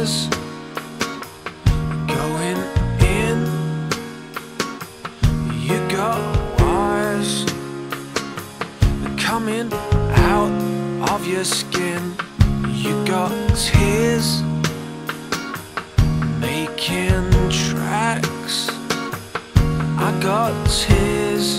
tears going in. You got wires coming out of your skin. You got tears making tracks. I got tears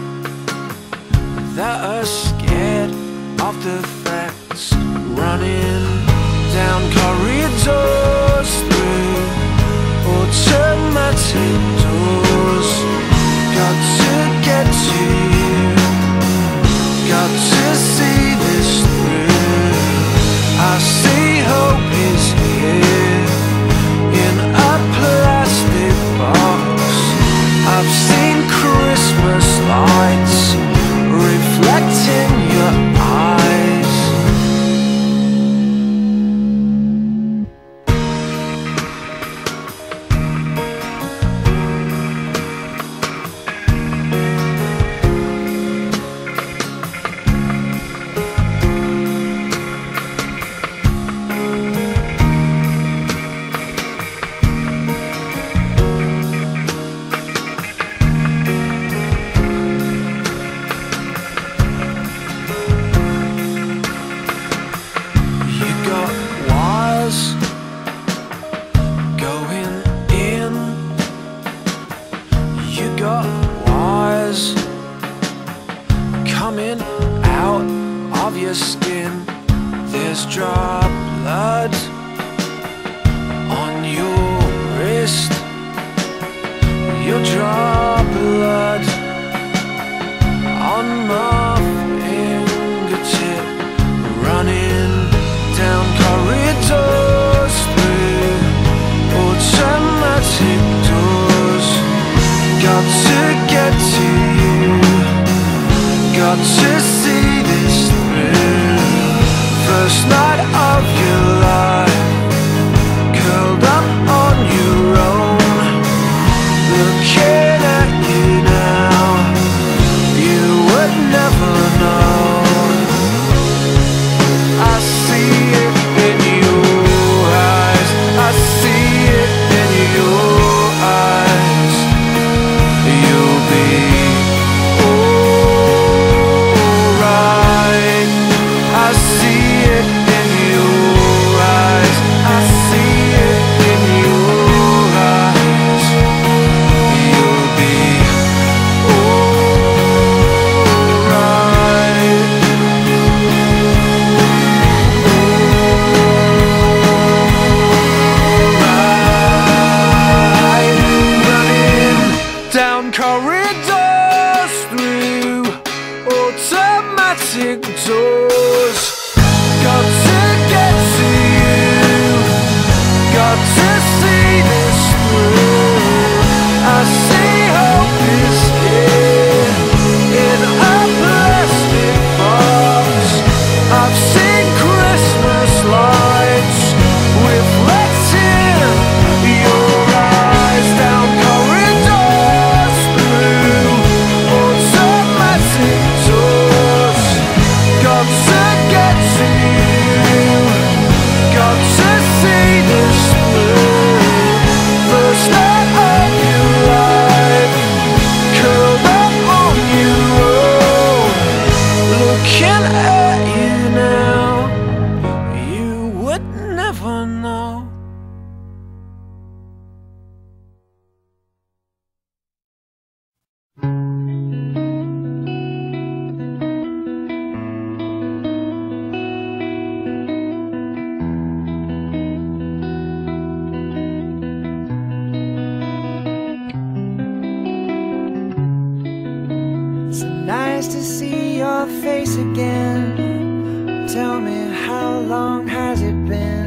that are scared of the facts, running down corridors through automatic doors. Got to get to you, got to see this through. I see hope is here in a plastic box. I've seen Christmas lights reflecting your eyes. Coming out of your skin, there's drop blood on your wrist. Your drop blood on my fingertip, running down corridors through automatic doors. Got to get to you, got to see this through. First night of your life, curled up on your own, looking at you now. You would never know. I see it in your eyes, I see it in your eyes. You'll be I see it in your eyes, I see it in your eyes. You'll be alright. Running down corridors through automatic doors. Got to get to you, got to see this through. I see hope is here in a plastic box. I've seen Christmas lights reflecting your eyes, down corridors through automatic doors. Got to get to you, got to see this through. First night of your life, curled up on your own, looking at you now. You would never know. So nice to see your face again. Tell me, how long has it been?